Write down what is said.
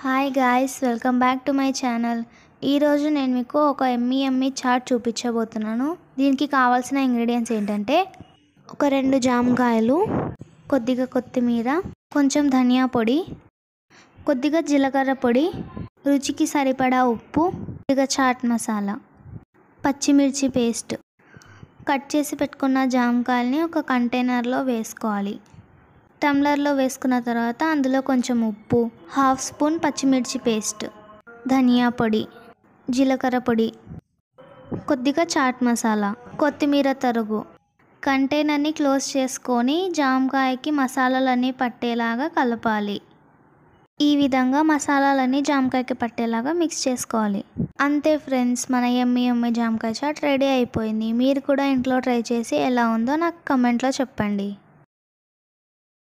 Hi guys, welcome back to my channel. ఈరోజు నేను మీకు ఒక ఎమ్మీ చాట్ చూపించబోతున్నాను. దీనికి కావాల్సిన ఇంగ్రీడియంట్స్ ఏంటంటే ఒక 2 జామకాయలు, కొద్దిగా కొత్తిమీర, కొంచెం ధనియా పొడి, కొద్దిగా జీలకర్ర పొడి, రుచికి సరిపడా ఉప్పు, కొద్దిగా చాట్ మసాలా, పచ్చిమిర్చి పేస్ట్. కట్ చేసి పెట్టుకున్న జామకాయల్ని ఒక కంటైనర్లో వేసుకోవాలి. టమ్లర్లో వేసుకున్న తర్వాత అందులో కొంచెం ఉప్పు, 1/2 స్పూన్ పచ్చిమిర్చి పేస్ట్, ధనియా పొడి, జీలకర్ర పొడి, కొద్దిగా చాట్ మసాలా, కొత్తిమీర తరుగు. కంటైనర్ని క్లోజ్ చేసుకొని జామకాయకి మసాలాలన్నీ పట్టేలాగా కలపాలి. ఈ విధంగా మసాలాలన్నీ జామకాయకి పట్టేలాగా మిక్స్ చేసుకోవాలి. అంతే ఫ్రెండ్స్, మన ఎమ్మీ జామకాయ చాట్ రెడీ అయిపోయింది. మీరు కూడా ఇంట్లో ట్రై చేసి ఎలా ఉందో నాకు కమెంట్లో చెప్పండి.